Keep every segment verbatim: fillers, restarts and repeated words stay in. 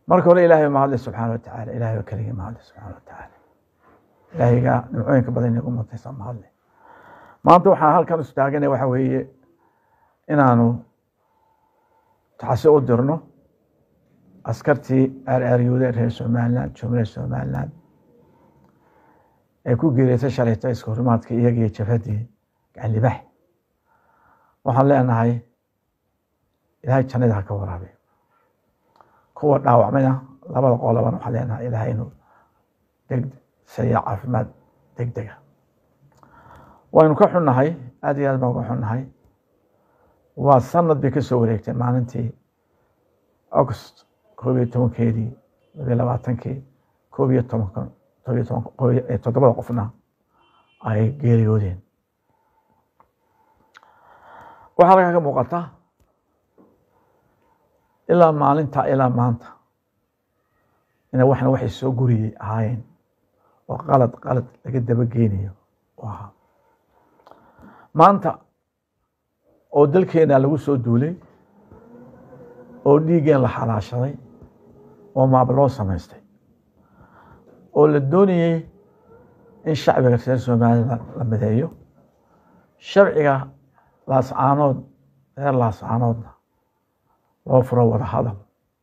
marka hore ilaahay ma hadlay subxaana wa tacaala ilaahay oo keligii ma hadlay subxaana wa tacaala ilaahayga nimcooyinka badan igu mutaysa ma hadlay maanta waxaan halkan istaaganay waxa weeye inaanu tacsi u dirno askartii aar-aaryooda reer somaliland jumhuriyadda somaliland ay ku geereysay shalayta iska horimaadka iyagii jabhadii gacan libaax waxaan leenahay ilaahay jannada ha ka waraabiyo kuwa dhaawacmayna labada qolobana waxaan leenahay ilaahay inuu deg saya caafimaad degdega waynu ka xunnahay aad iyo aad baan uga xunnahay waa sanad bay ka soo wareegtay maalintii august koob iyo tobankeedii labiyo labaatankii koob iyo tobanka tob iyo tobanka toddobada qofna ay geeriyoodeen waxaa halkaa ka muuqata ilaa maalinta ilaa maanta ina waxna waxay soo guriyey ahaayeen oo qalad qalad laga dabageynayo u ahaa maanta oo dalkeena lagu soo duulay oo dhiiggeen la xalaashaday oo maab loo samaystay oo la doonayey in shacbiga reer Soomaaliland la mideeyo sharciga laascaanood reer laascaanoodna loo furo wada hadal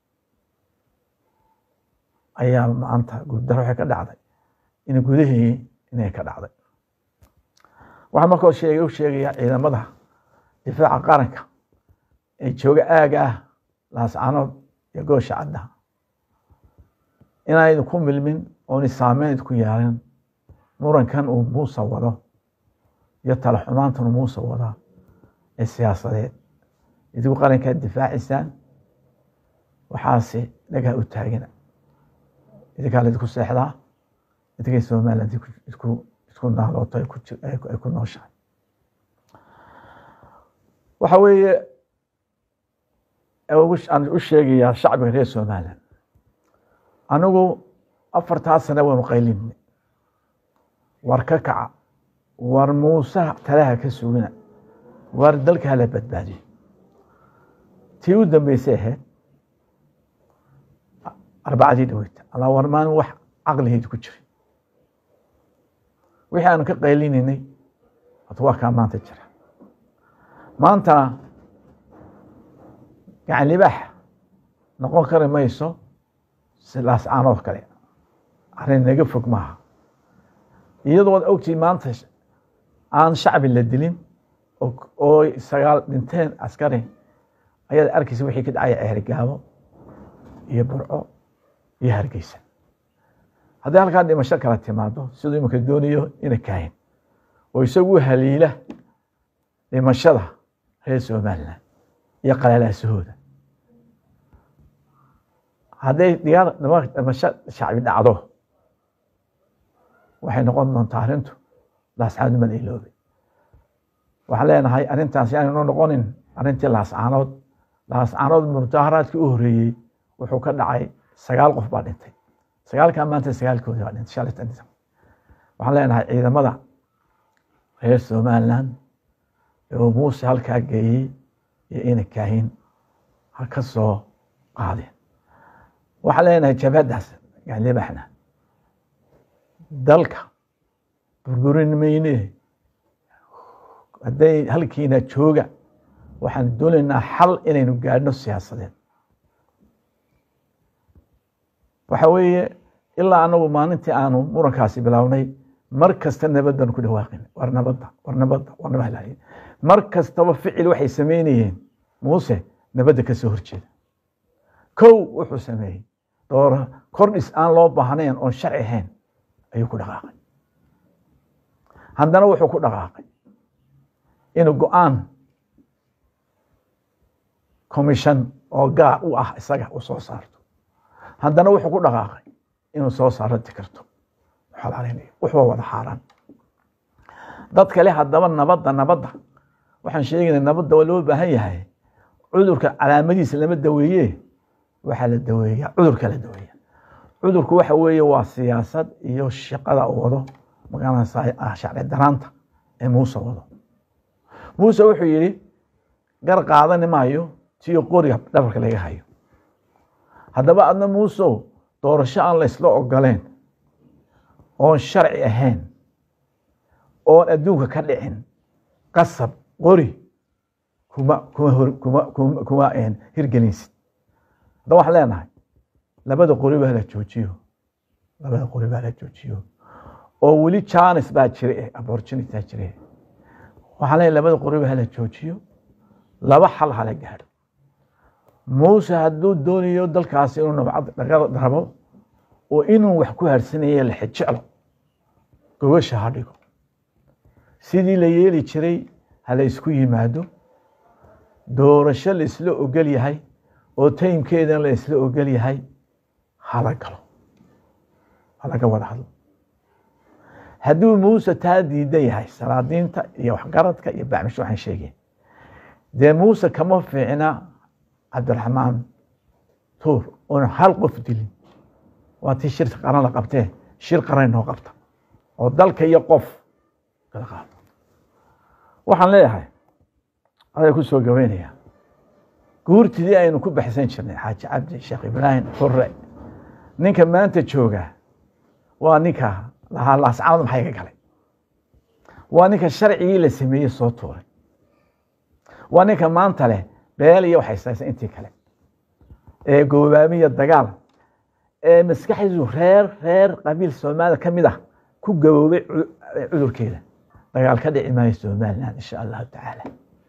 ayaa maanta guddaro waxay ka dhacday in gudahii inay ka dhacday waxaan markoo sheegay u sheegayaa ciidamada difaaca qaranka ee jooga aaga ah laascaanood iyo goosha cadda inaydu ku milmin ooni saameyn ku yeelan murankan uu muuse wado iyo tala xumaantan uu muuse wada ee siyaasadeed idigu qarankaa difaacisaan waxaasi dhagaa u taagina idinkaa laydinku seexdaa idinkay Somaliland isku isku naalooto ay ku nooshahay waxa weeye aan u sheegayaa shacbiga reer Somaliland anigu afartaa sano waanu qaylinay war ka kaca war muuse talaha ka sugina war dalka hala badbaadiyo tii u dambeysay ahayd arbacadii dhaweyta alla war maalin wax caqligeed ku jiray wixii aanu ka qaylinaynay hada waa kaa maanta jira maantana gacan libaax noqon kari mayso si laascaanood kale arrin naga fog maaha iyadoo ad ogtii maanta aan shacbi la dilin oo sagaal dhinteen askari ayaad arkaysa wixii ka dhacaya Ceerigaabo iyo Burco iyo Hargeysa haddii halkaa dhimasho kala timaado siduu imika doonayo ina kaahin oo isagu haliila dhimashada reer Somaliland iyo qalalaasahooda hadday diyaar dhimasho shacbi dhacdo waxay noqon doontaa arrintu laascaanood ma iloobay waxaan leenahay arrintaasi aanu noqonin arrintii laascaanood laascaanood mudaharaadkii u horeeyey wuxuu ka dhacay sagaal qof baa dhintay sagaalkaa maanta sagaalkoodii baa dhintay shalay tan waxaan leenahay ciidamada reer Somaliland oo muuse halkaa geeyey iyo ina kaahin ha ka soo qaadeen waxaan leenahay jabhadaas gacan libaaxna dalka burburin mayne hadday halkiina jooga waxaan doonaynaa xal inaynu gaadhno siyaasadeed waxa weeye ilaa anagu maalintii aanu murankaasi bilownay mar kasta nabaddan ku dhawaaqin war nabadda war nabadda war nabadda mar kastaba ficil waxay sameynayeen muuse nabadda ka soo horjeeda kow wuxuu sameeyey door kordhis aan loo baahnayn oon sharci ahayn ayuu ku dhaqaaqay haddana wuxuu ku dhaqaaqay inuu go-aan commission oo gaar u ah isaga u soo saarto haddana wuxuu ku dhaqaaqay inuu soo saaro dikarto xalaalinayo wuxuu wada xaaraan dad kale haddaba nabadda nabadda waxaan sheegaynaa nabadda waa loo baahan yahay cudurka calaamadiisa lama daweeye waxaa la daweeyaa cudurka la daweeya cudurku waxa weeye waa siyaasad iyo shaqada uu wado magaranaysaa sharci daraanta ee muuse wado muuse wuxuu yidhi gar qaadani maayo tiyo qoriga dhabarka laga hayo هذا بعدنا موسو دور شأن الإسلام قالين أون شرعي أهين أون أدوك كلعين قصب قري كما كما كما كما كما إن هرجليس ده وحلنا لبده قريبه لا توجيه لبده قريبه لا توجيه أو ولي chance باتشري opportunity تشري وحلنا لبده قريبه لا توجيه لبا حل على جهر موسى هدو الدنيا يودل كاسيرون بعض ضربوا وإنه وحكوا هرسنية الحجة قوش هاديكو سيدي ليالي تشري هلا يسكوي مادو دورش الإسلام وقال هاي وتيم كيدا الإسلام وقال هاي حلقة حلقة ولا حل هدو موسى تادي دي هاي سرادين تا يوحقرتك يبع مش وحن شيء ده موسى كما في عنا عبد الرحمن طور ونحلقه في دلي واتي شرط قرن لقبته شير قرن هو قبته ودلك يقف كذا قال وحن ليه هذا يكون سوى قوينيا قورتي دي أينو كوب حسين شرني حاج عبد الشيخ إبراهيم فرع نيكا ما أنت تشوقه ونيكا لها الله سعادة محيقك علي ونيكا الشرعي اللي سميه صوته ونيكا ما أنت له بيالي وحيساس أنت كلام إيه قوامية الدجال إيه مسكحي رير رير قبيل سومال كمده كوب قوامي عذر كده دجال كده إمام سومال إن شاء الله تعالى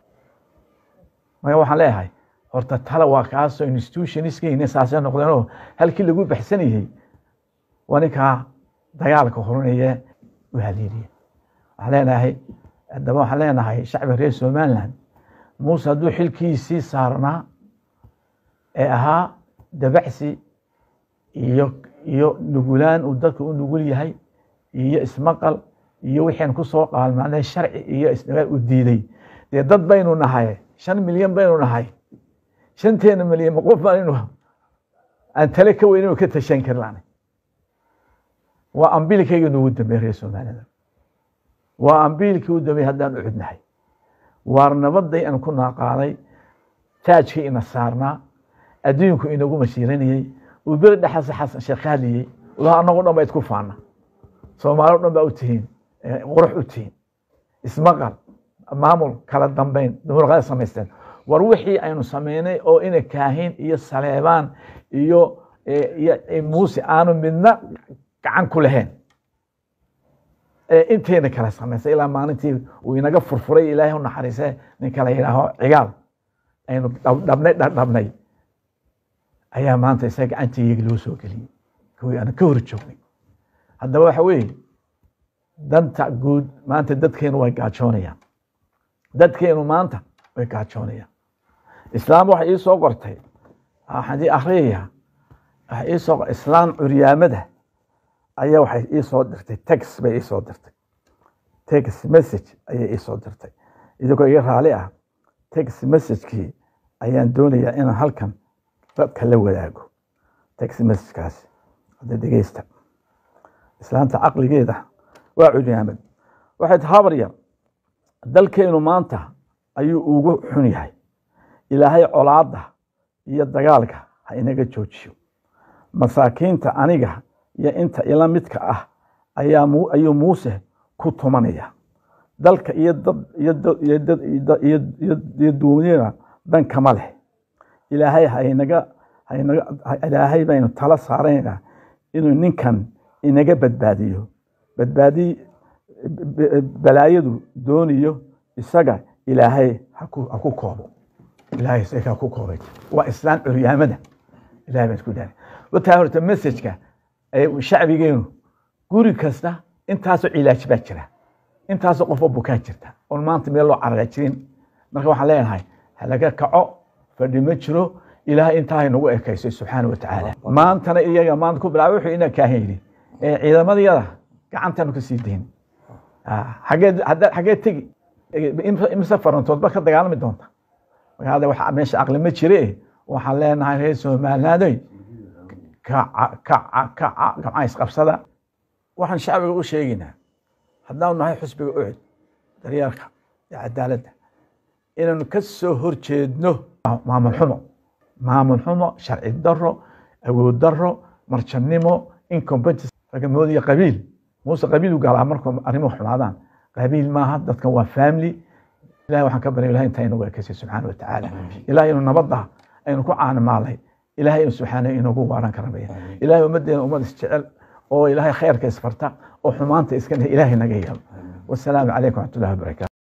ما waxaan leeyahay horta tala waa kaasoo institutionska inay saasay noqdeen halkii lagu baxsanayay wanika dagaalka horanaya wahaliye waxaan leenahay hadaba waxaan leenahay shacbi reer Soomaaliland Muuse haduu xilkiisii saarnaa ee ahaa dabacsi iyo iyo nugulaan uu dadku u nugul yahay iyo ismaqal iyo wixii ku soo qaalmaanay sharci iyo isnaga u diiday dee dad baynu nahay shan milyan baynu nahay shanteena milyan qof baynu aan tale ka weyn oo ka tashan karnaa waa ambilkayga ugu dambeeyay Soomaaliland waa ambilkii ugu dambeeyay haddaan u cudnahay waar nabaday aan ku naaqaalay taajkii ina saarnaa adduunku inagu mashiiranayay oo bir dhaxas xasan shaqaaliyay oo anagu dhan bay isku faana Soomaalidu dhan baa u tihiin qurux u tihiin ismaqal maamul kala dambeyn dowladda sameysteen war wixii aynu sameynay oo ina kaahin iyo saleebaan iyo iyo Muuse aanu midna gacan ku lahayn ee inteena kala sameysay ilaa maalintii uu inaga furfuray Ilaahay u naxariisay nin kala yiraaho cigaal aynu dhabnay dhabnay ayaa maanta isaga gacantiisa loo soo galiyay kuwii aan ka horjoognay haddaba waxa weeye danta guud maanta dadkeenu way gaajoonayaan dadkeenu maanta way gaajoonayaan islaam waxa ii soo qortay hadii akhriya waxa ii soo islaam curyaamada ayaa waxa ii soo dirtay text bay ii soo dirtay text message ayaa ii soo dirtay idoo iga raali ah text message-kii ayaan doonayaa inaan halkan dadka la wadaago text message-kaas hadda dhegeysta islaanta aqligeeda waa curyaamad waxay tahabariyaan dalkeenu maanta ayuu ugu xun yahay ilaahay colaada iyo dagaalka ha inaga joojiyo masaakiinta aniga iyo inta ila midka ah ayaa mu ayuu Muuse ku tumanaya dalka iyo dad iyo iyo dad iyo duunyada dan kama leh ilaahay ha inaga ha inaga ilaahay baynu tala saarayna inuu ninkan inaga badbaadiyo badbaadi balaayadu dooniyo isaga ilaahay ha ku ha ku koobo ilaahay isaga ha ku koobay waa islaan curyaamada ilaahay baa isku daray wata horta message-ka ay shacbigeenu guri kasta intaas oo cilaaj baa jira intaas oo qof oo bukaa jirta oo maanta meel loo carara jirin marka waxaan leenahay halaga kaco fadhimo jiro ilaahay intaa inagu ekeysay subxaanahu wa ta'aala maantana iyaga maanta ku bilaabay wuxuu ina ka hayri ee ciidamadayada gacantan ku sii deyn حاجات حاجات تجي مسافر توضبط كده دجال مدونتا هذا واحد ماشي عقل ما تشريه وحلينا هاي سومالنا دي كع كع كع كم عايز قبصة وحن شعب يقول شيءنا حدنا إنه حسب يقعد دريارك يا عدالة إنه نكسر هرشدنه مع ملحمة مع ملحمة شرع الضرر awood daro marjanimo incompetence ragamoodi qabiil muuse qabiil u galaa markuu arrimo xumaadaan qabiil maaha dadkan waa family ilaahay waxaan ka baryay ilaahay inta inagu ekaysiyo subxaanahu wa tacaala ilaahay inuu nabadda aynu ku caanimaalay ilaahay subxaanahu inagu waaran karabaya ilaahay ummadeena ummad isjecel oo ilaahay khayrka isfarta oo xumaanta iska ilaahay naga yeelo wassalaamu calaykum wa rahmatullahi wa barakaatuh